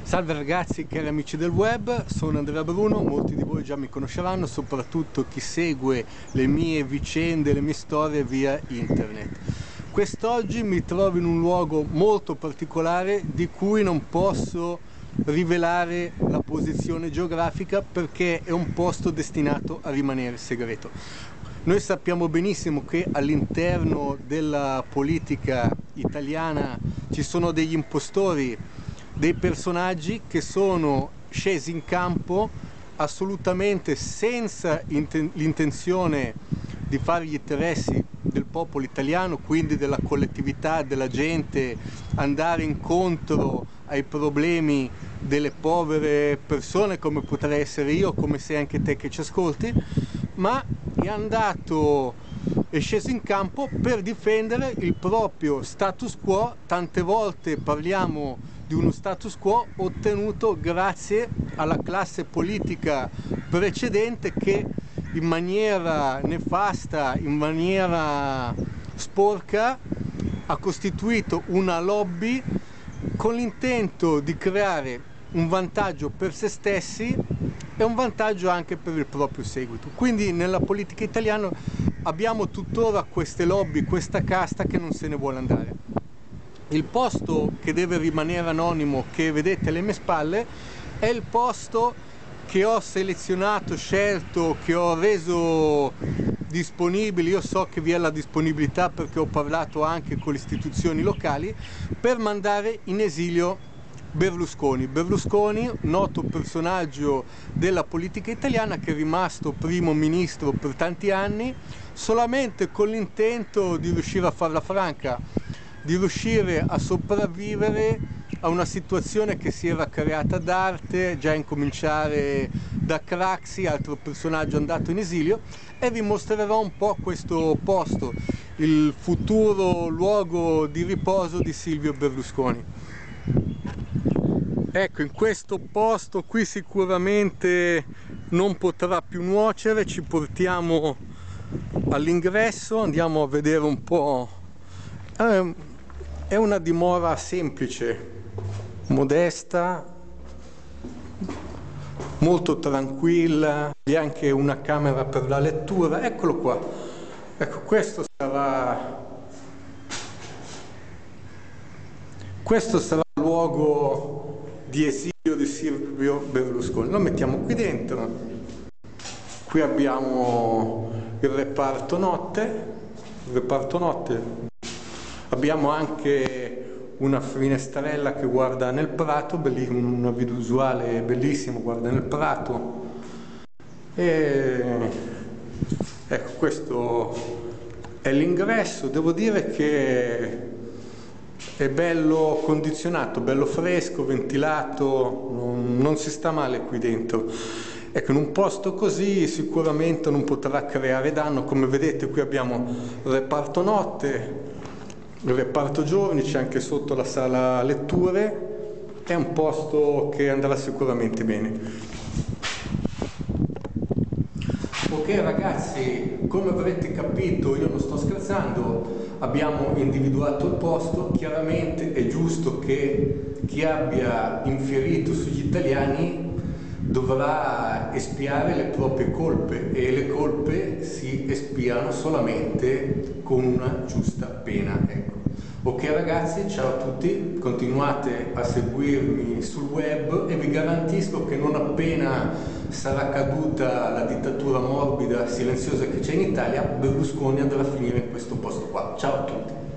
Salve ragazzi, cari amici del web, sono Andrea Bruno, molti di voi già mi conosceranno, soprattutto chi segue le mie vicende, le mie storie via internet. Quest'oggi mi trovo in un luogo molto particolare di cui non posso rivelare la posizione geografica perché è un posto destinato a rimanere segreto. Noi sappiamo benissimo che all'interno della politica italiana ci sono degli impostori, dei personaggi che sono scesi in campo assolutamente senza l'intenzione di fare gli interessi del popolo italiano, quindi della collettività, della gente, andare incontro ai problemi delle povere persone come potrei essere io, come sei anche te che ci ascolti, ma è sceso in campo per difendere il proprio status quo. Tante volte parliamo di uno status quo ottenuto grazie alla classe politica precedente che in maniera nefasta, in maniera sporca ha costituito una lobby con l'intento di creare un vantaggio per se stessi e un vantaggio anche per il proprio seguito. Quindi nella politica italiana abbiamo tuttora queste lobby, questa casta che non se ne vuole andare. Il posto che deve rimanere anonimo, che vedete alle mie spalle, è il posto che ho selezionato, scelto, che ho reso disponibile. Io so che vi è la disponibilità perché ho parlato anche con le istituzioni locali per mandare in esilio Berlusconi. Berlusconi, noto personaggio della politica italiana che è rimasto primo ministro per tanti anni solamente con l'intento di riuscire a farla franca, di riuscire a sopravvivere a una situazione che si era creata d'arte, già a incominciare da Craxi, altro personaggio andato in esilio, e vi mostrerò un po' questo posto, il futuro luogo di riposo di Silvio Berlusconi. Ecco, in questo posto qui sicuramente non potrà più nuocere, ci portiamo all'ingresso, andiamo a vedere un po'. È una dimora semplice, modesta, molto tranquilla, c'è anche una camera per la lettura. Eccolo qua, ecco, questo sarà il luogo di esilio di Silvio Berlusconi. Lo mettiamo qui dentro. Qui abbiamo il reparto notte. Abbiamo anche una finestrella che guarda nel prato, una visuale bellissima, guarda nel prato. E ecco, questo è l'ingresso. Devo dire che è bello condizionato, bello fresco, ventilato, non si sta male qui dentro. Ecco, in un posto così sicuramente non potrà creare danno. Come vedete qui abbiamo il reparto notte, il reparto giorni, c'è anche sotto la sala letture. È un posto che andrà sicuramente bene. Ok ragazzi, come avrete capito io non sto scherzando, abbiamo individuato il posto. Chiaramente è giusto che chi abbia infierito sugli italiani dovrà espiare le proprie colpe, e le colpe si espiano solamente con una giusta pena. Ecco. Ok ragazzi, ciao a tutti, continuate a seguirmi sul web e vi garantisco che non appena sarà caduta la dittatura morbida, silenziosa che c'è in Italia, Berlusconi andrà a finire in questo posto qua. Ciao a tutti.